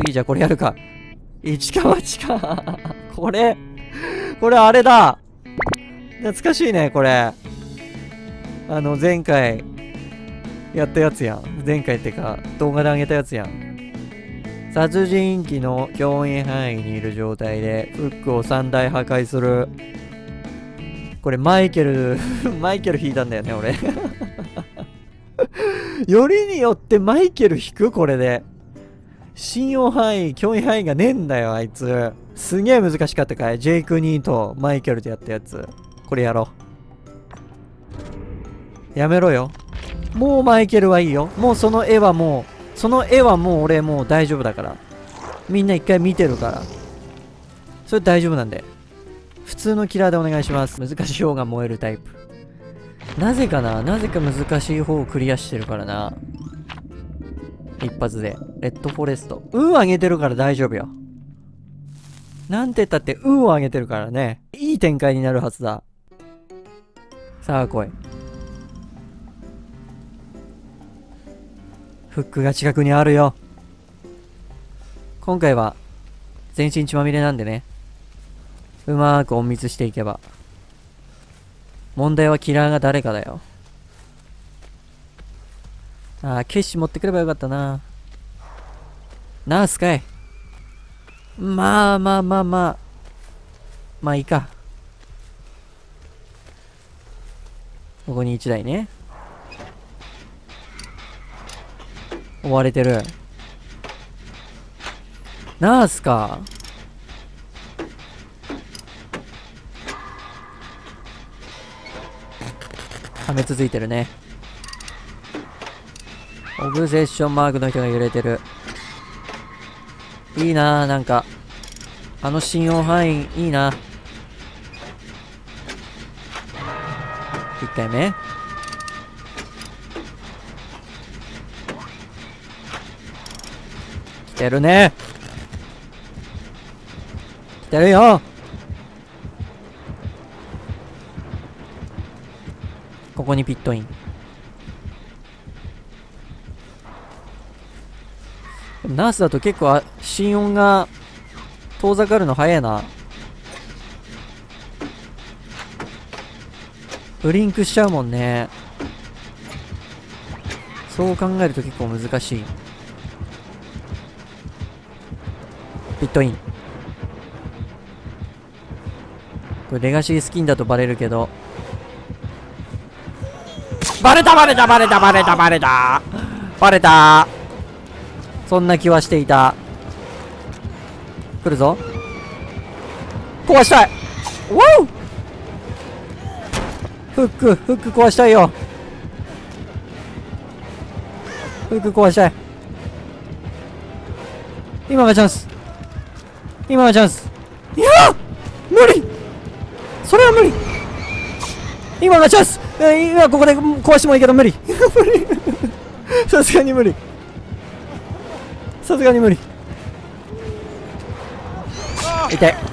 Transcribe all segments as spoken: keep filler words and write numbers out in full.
次じゃあこれやるか。市川地か。これ、これあれだ。懐かしいね、これ。あの、前回、やったやつやん。前回ってか、動画であげたやつやん。殺人鬼の共演範囲にいる状態で、フックをさんだい破壊する。これ、マイケル、マイケル引いたんだよね、俺。よりによってマイケル引くこれで。信用範囲、共演範囲がねえんだよ、あいつ。すげえ難しかったかい。ジェイク・ニーとマイケルでやったやつ。これやろう。やめろよ。もうマイケルはいいよ。もうその絵はもう、その絵はもう俺もう大丈夫だから。みんな一回見てるから。それ大丈夫なんで。普通のキラーでお願いします。難しい方が燃えるタイプ。なぜかななぜか難しい方をクリアしてるからな。一発で。レッドフォレスト。運上げてるから大丈夫よ。なんて言ったって運を上げてるからね。いい展開になるはずだ。さあ来い。フックが近くにあるよ。今回は全身血まみれなんでね。うまーく隠密していけば。問題はキラーが誰かだよ。ああ、決死持ってくればよかったな。ナースかい。まあまあまあまあ。まあいいか。ここにいちだいね。追われてる。ナースか。破滅ついてるね。オブセッションマークの人が揺れてる。いいなぁ、なんか。あの信用範囲、いいな。いっかいめ。来てるね。来てるよ。ここにピットイン。ナースだと結構心音が遠ざかるの早いな。ブリンクしちゃうもんね。そう考えると結構難しい。ピットイン。これレガシースキンだとバレるけど、バレたバレたバレたバレたバレたバレた。そんな気はしていた。来るぞ。壊したい。わお。フックフック壊したいよ。フック壊したい。今がチャンス。今がチャンス。いや無理。それは無理。今がチャンス。今ここで壊してもいいけど無理。無理。さすがに無理。さすがに無理。痛い。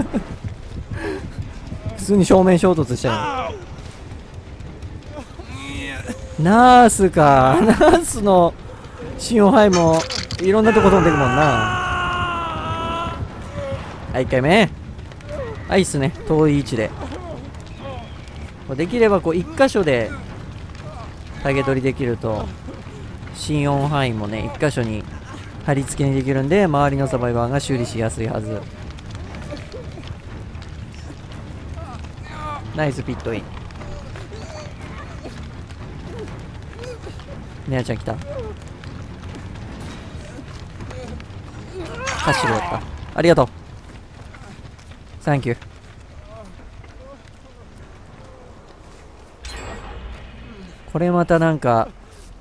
普通に正面衝突したよ。ナースか。ナースの信用範囲もいろんなとこ飛んでくもんな。はい、いっかいめ。はい、いいっすね。遠い位置で。できればこう一箇所でタゲ取りできると心音範囲もね一箇所に貼り付けにできるんで、周りのサバイバーが修理しやすいはず。ナイスピットイン。ネアちゃん来た。ハッシュルだった。ありがとう。サンキュー。これまたなんか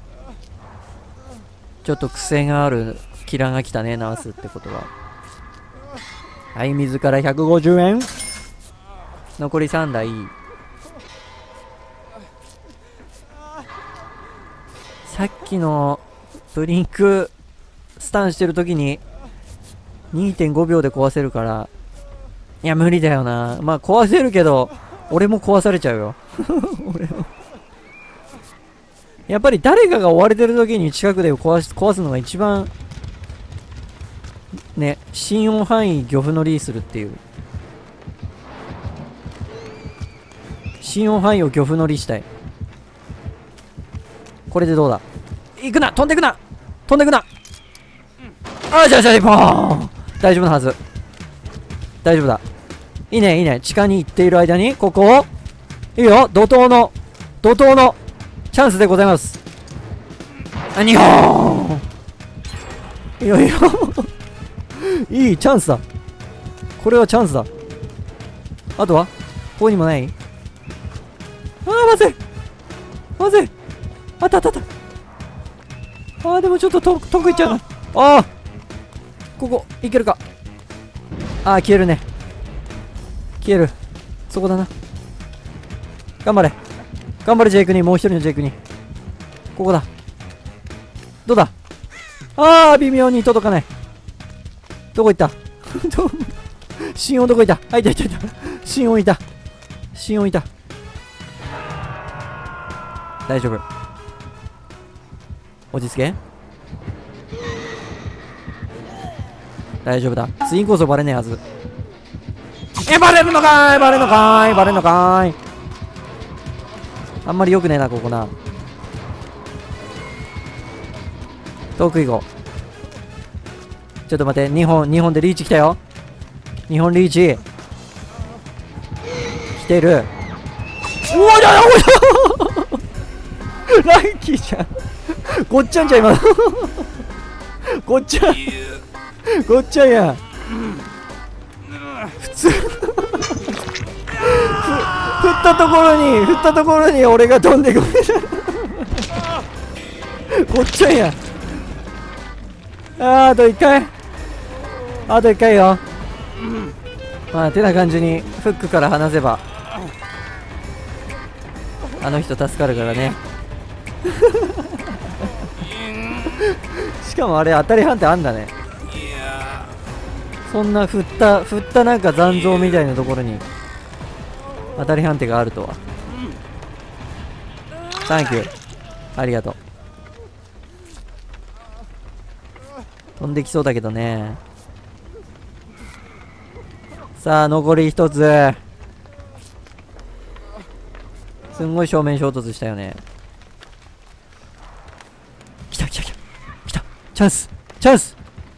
ちょっと癖があるキラーが来たね、ナースってことは。はい、自らひゃくごじゅうえん。残りさんだい。さっきのブリンクスタンしてる時に にてんごびょうで壊せるから、いや無理だよな。まあ壊せるけど俺も壊されちゃうよ。俺もやっぱり誰かが追われてる時に近くで壊す、壊すのが一番ね、心音範囲漁夫のリーするっていう。心音範囲を漁夫のリしたい。これでどうだ。行くな、飛んでくな、飛んでくな。あー、じゃあじゃあポーン。大丈夫なはず。大丈夫だ。いいねいいね。地下に行っている間にここをいいよ。怒涛の怒涛のチャンスでございます。あ、にほーん。いいよいいよいいチャンスだ。これはチャンスだ。あとはここにもない。あー、まずいまずい。あったあったあった。あー、でもちょっと遠く行っちゃうな。ああ、ここいけるか。ああ、消えるね。消える。そこだな。頑張れ頑張れ、ジェイクに。もう一人のジェイクに。ここだ。どうだ。ああ、微妙に届かない。どこ行った心音どこ行った。あ、いたいたいた。心音いた。心音いた。大丈夫。落ち着け。大丈夫だ。ツインコースバレねえはず。え、バレるのかーい、バレるのかーい、バレるのかーい。あんまり良くねえな、ここな。遠く行こう。ちょっと待って、にほん、にほんでリーチ来たよ。にほんリーチ。来てる。うわ、だよラッキーじゃん。ごっちゃんじゃん、今。ごっちゃん。ごっちゃんや。普通。振ったところに、振ったところに俺が飛んでくる。ごっちゃんや。あー、あといっかい。あといっかいよ。まあ、てな感じにフックから離せばあの人助かるからね。しかもあれ当たり判定あんだね。そんな振った振ったなんか残像みたいなところに当たり判定があるとは。サンキュー、ありがとう。飛んできそうだけどね。さあ残り一つ。すんごい正面衝突したよね。来た来た来た来た。チャンスチャンス。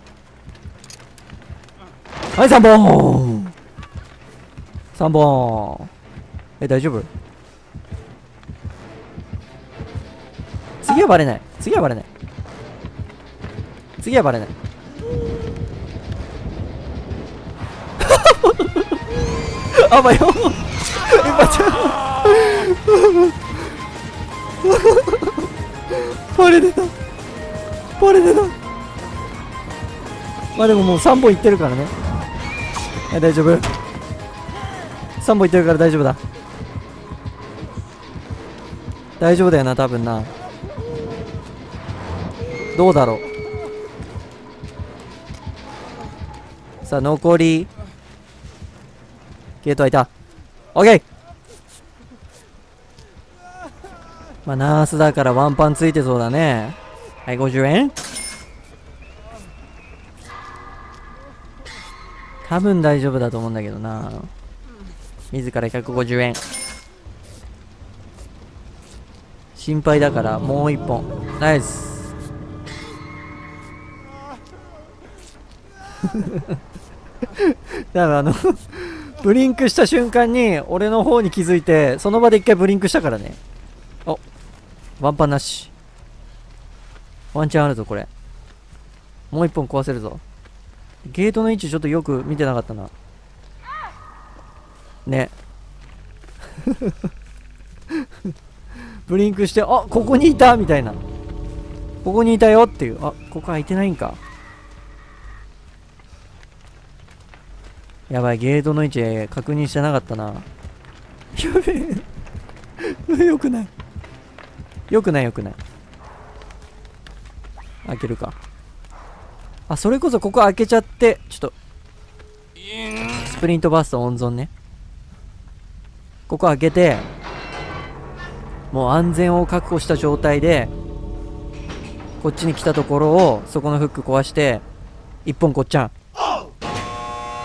はい、さんぼんさんぼん。え、大丈夫。次はバレない。次はバレない。次はバレない。あばよ。え、ばちゃん。バレてた。バレてた。まあでももうさんぼんいってるからね。はい、大丈夫。さんぼんいってるから大丈夫だ。大丈夫だよな、多分な。どうだろう。さあ残りゲート開いた。オッケー。まあナースだからワンパンついてそうだね。はい、ごじゅうえん。多分大丈夫だと思うんだけどな。自らひゃくごじゅうえん。心配だからもう一本。ナイス。だからあのブリンクした瞬間に俺の方に気づいて、その場で一回ブリンクしたからね。お、ワンパンなし。ワンチャンあるぞこれ。もう一本壊せるぞ。ゲートの位置ちょっとよく見てなかったなね。ブリンクして、あ、ここにいたみたいな。ここにいたよっていう。あ、ここ開いてないんか。やばい、ゲートの位置確認してなかったな。やべえ。よくない。よくないよくない。開けるか。あ、それこそここ開けちゃって、ちょっと。スプリントバースト温存ね。ここ開けて、もう安全を確保した状態で、こっちに来たところを、そこのフック壊して、一本こっちゃん。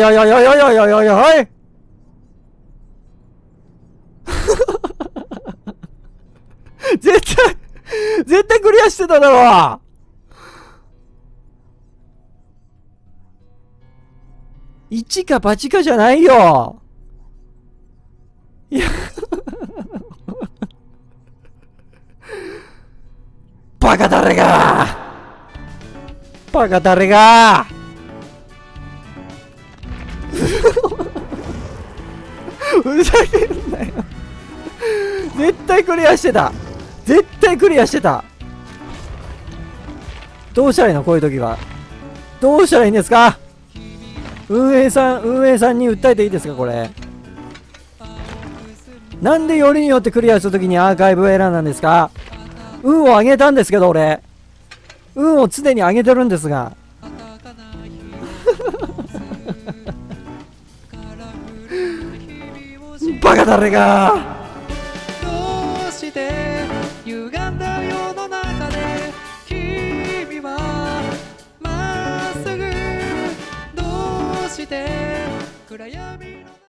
いおいおいおいおいおいおいおいおい絶対、絶対クリアしてただろ。一か八かじゃないよ。いやバカ誰がバカ誰がふざけんなよ。絶対クリアしてた。絶対クリアしてた。どうしたらいいのこういう時は。どうしたらいいんですか。運営さん、運営さんに訴えていいですかこれ。なんでよりによってクリアした時にアーカイブを選んだんですか。運を上げたんですけど俺。運を常に上げてるんですが。バカ誰が。 どうして歪んだ世の中で君はまっすぐどうして暗闇